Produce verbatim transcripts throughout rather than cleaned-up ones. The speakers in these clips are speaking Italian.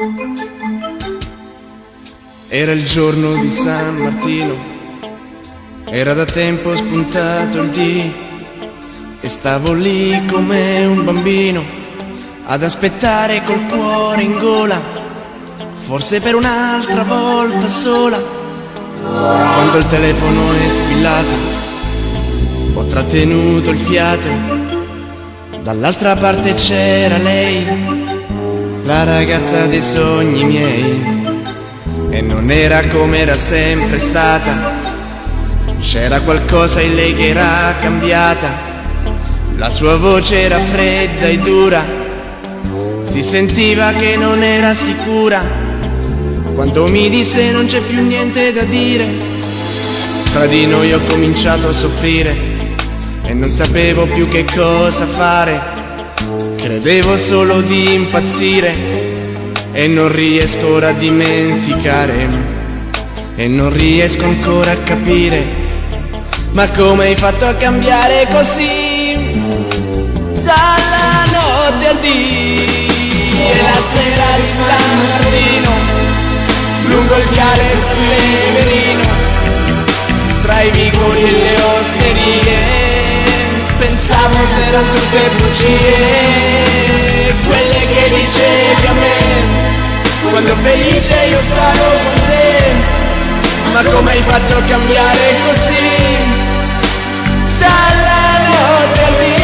Era il giorno di San Martino, era da tempo spuntato il dì e stavo lì come un bambino ad aspettare col cuore in gola, forse per un'altra volta sola. Quando il telefono è squillato, ho trattenuto il fiato, dall'altra parte c'era lei, la ragazza dei sogni miei. E non era come era sempre stata, c'era qualcosa in lei che era cambiata. La sua voce era fredda e dura, si sentiva che non era sicura. Quando mi disse non c'è più niente da dire, tra di noi ho cominciato a soffrire e non sapevo più che cosa fare. Credevo solo di impazzire e non riesco ora a dimenticare, e non riesco ancora a capire, ma come hai fatto a cambiare così? Dalla notte al dì e la sera di San Martino, lungo il viale Trastevere, tra i vicoli e le osterie, pensavo se erano tutte bugie, quelle che dicevi a me quando felice io stavo con te. Ma come hai fatto a cambiare così? Dalla notte al dì.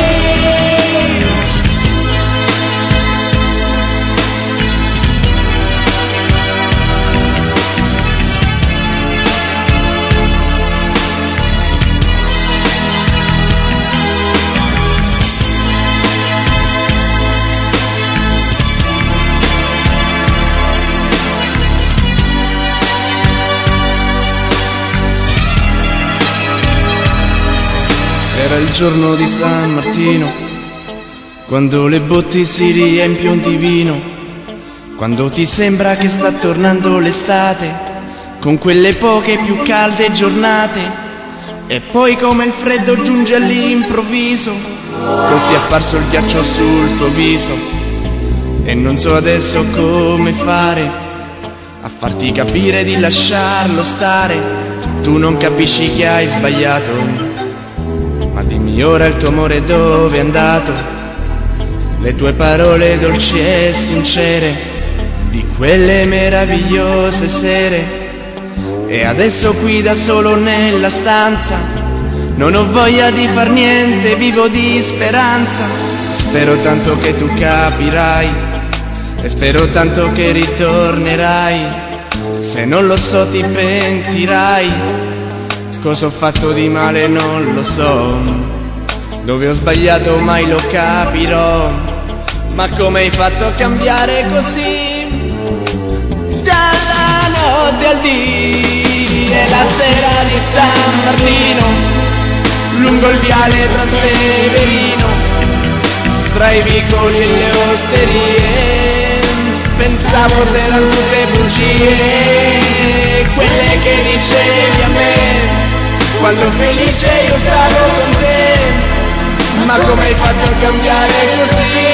Era il giorno di San Martino, quando le botti si riempiono di vino, quando ti sembra che sta tornando l'estate, con quelle poche più calde giornate, e poi come il freddo giunge all'improvviso, così è apparso il ghiaccio sul tuo viso, e non so adesso come fare a farti capire di lasciarlo stare. Tu non capisci che hai sbagliato, ma dimmi ora il tuo amore dove è andato, le tue parole dolci e sincere di quelle meravigliose sere. E adesso qui da solo nella stanza non ho voglia di far niente, vivo di speranza. Spero tanto che tu capirai e spero tanto che ritornerai, se non lo so ti pentirai. Cosa ho fatto di male non lo so, dove ho sbagliato mai lo capirò, ma come hai fatto a cambiare così? Dalla notte al dì e la sera di San Martino, lungo il viale Trastevere, tra i vicoli e le osterie, pensavo se erano tutte bugie, quelle che dicevi a me quando felice io stavo con te. Ma come hai fatto a cambiare così?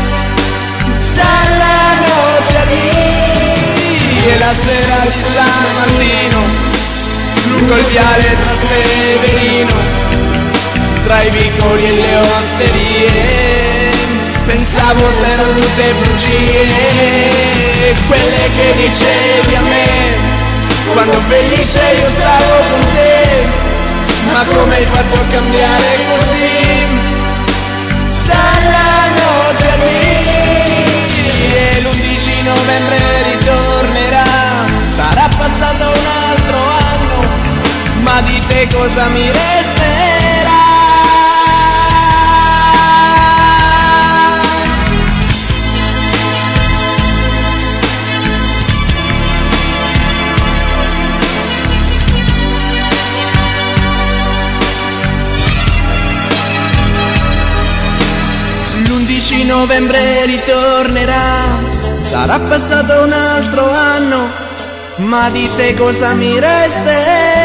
Dalla notte al dì e la sera di San Martino, lungo il viale Trastevere, tra i vicoli e le osterie, pensavo se erano tutte bugie, quelle che dicevi a me quando felice io stavo con te. Ma come hai fatto a cambiare così? Dalla notte al dì e l'undici novembre ritornerà, sarà passato un altro anno, ma di te cosa mi resterà? l'undici novembre ritornerà, sarà passato un altro anno, ma di te cosa mi resterà?